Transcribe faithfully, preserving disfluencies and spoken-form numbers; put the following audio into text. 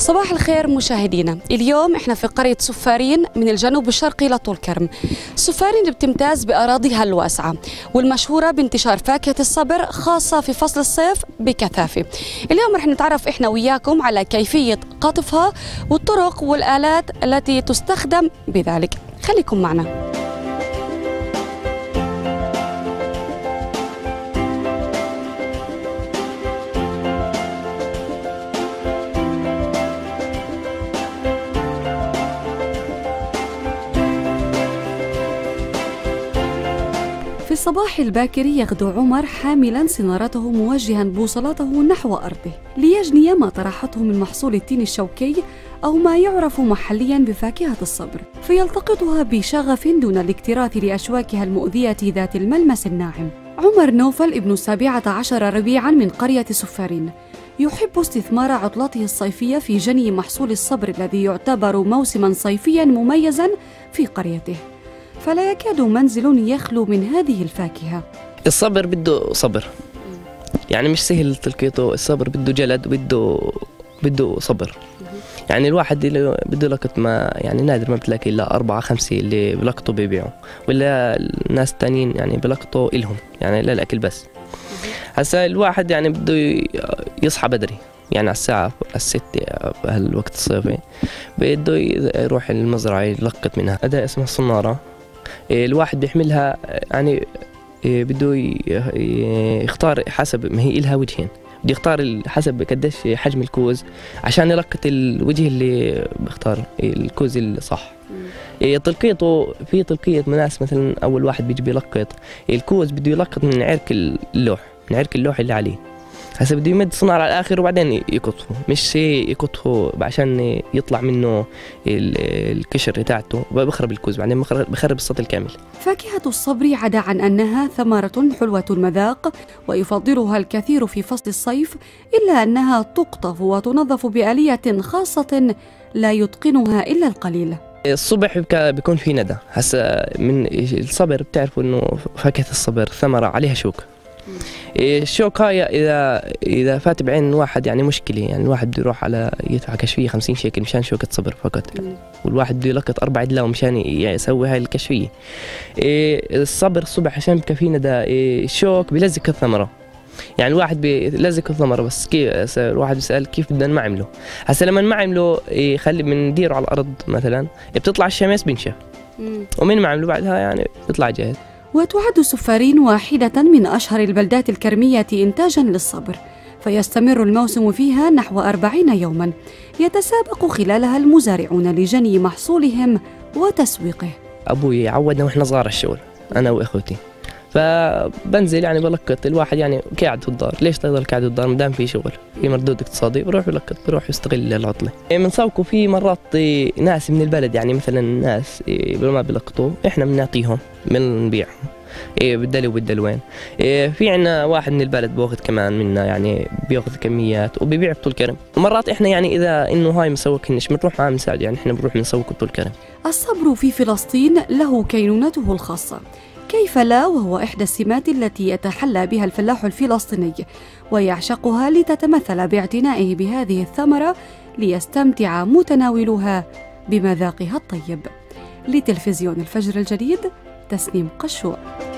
صباح الخير مشاهدينا. اليوم احنا في قرية سفارين من الجنوب الشرقي لطول كرم. سفارين بتمتاز بأراضيها الواسعة والمشهورة بانتشار فاكهة الصبر خاصة في فصل الصيف بكثافة. اليوم رح نتعرف احنا وياكم على كيفية قطفها والطرق والآلات التي تستخدم بذلك. خليكم معنا. في الصباح الباكر يغدو عمر حاملا سنارته موجها بوصلته نحو أرضه ليجني ما طرحته من محصول التين الشوكي أو ما يعرف محليا بفاكهة الصبر، فيلتقطها بشغف دون الاكتراث لأشواكها المؤذية ذات الملمس الناعم. عمر نوفل ابن السابعة عشر ربيعا من قرية سفارين يحب استثمار عطلته الصيفية في جني محصول الصبر الذي يعتبر موسما صيفيا مميزا في قريته، فلا يكاد منزل يخلو من هذه الفاكهة. الصبر بده صبر، يعني مش سهل تلقيته. الصبر بده جلد وبده بده صبر. يعني الواحد اللي بده لقط ما يعني نادر ما بتلاقي الا أربعة خمسة اللي بلقطوا بيبيعوا، ولا الناس الثانيين يعني بلقطوا إلهم يعني للأكل بس. هسا الواحد يعني بده يصحى بدري، يعني على الساعة الستة بهالوقت الصيفي بده يروح المزرعة يلقط منها. أداة اسمها الصنارة. الواحد بيحملها يعني بده يختار حسب ما هي إلها وجهين، بده يختار حسب قديش حجم الكوز عشان يلقط الوجه اللي بيختار الكوز الصح. تلقيطه في تلقيط مناس، مثلا أول واحد بيجي بيلقط الكوز بده يلقط من عرك اللوح، من عرك اللوح اللي عليه. هسه بده يمد صنارة على الآخر وبعدين يقطفه، مش يقطفه عشان يطلع منه القشر تاعته وبخرب الكوز، بعدين بخرب السطل كامل. فاكهة الصبر عدا عن أنها ثمرة حلوة المذاق ويفضلها الكثير في فصل الصيف، إلا أنها تقطف وتنظف بآلية خاصة لا يتقنها إلا القليل. الصبح بيكون في ندى. هسه من الصبر بتعرفوا إنه فاكهة الصبر ثمرة عليها شوك. الشوك هاي اذا اذا فات بعين واحد يعني مشكله، يعني الواحد بده يروح على يدفع كشفيه خمسين شيكل مشان شوكه صبر فقط، يعني. والواحد بده يلقط اربع دلاو مشان يسوي هاي الكشفيه. الصبر الصبح عشان بكفينا ده الشوك بيلزق الثمره، يعني الواحد بيلزق الثمره بس كيف الواحد بيسال كيف بدنا ما عمله. هسه لما ما عمله يخلي بنديره على الارض مثلا بتطلع الشمس بينشف، ومن ما عمله بعدها يعني بيطلع جاهز. وتعد سفارين واحدة من أشهر البلدات الكرمية إنتاجاً للصبر، فيستمر الموسم فيها نحو أربعين يوماً يتسابق خلالها المزارعون لجني محصولهم وتسويقه. أبوي عودنا وإحنا صغار الشغل أنا وإخوتي، فبنزل يعني بلقط. الواحد يعني قاعد في الدار، ليش تضل قاعد في الدار ما دام في شغل، في مردود اقتصادي، بروح يلقط، بروح يستغل العطله. بنسوقوا في مرات ناس من البلد، يعني مثلا الناس ما بيلقطوا احنا بنعطيهم بنبيعهم بالدلو وبالدلوين. في عنا واحد من البلد باخذ كمان منا، يعني بياخذ كميات وبيبيع بطول كرم. مرات احنا يعني اذا انه هاي مسوقهنش بنروح معاه بنساعد، يعني احنا بنروح بنسوق بطول كرم. الصبر في فلسطين له كينونته الخاصة، كيف لا، وهو إحدى السمات التي يتحلى بها الفلاح الفلسطيني ويعشقها لتتمثل باعتنائه بهذه الثمرة ليستمتع متناولها بمذاقها الطيب. لتلفزيون الفجر الجديد، تسنيم قشوع.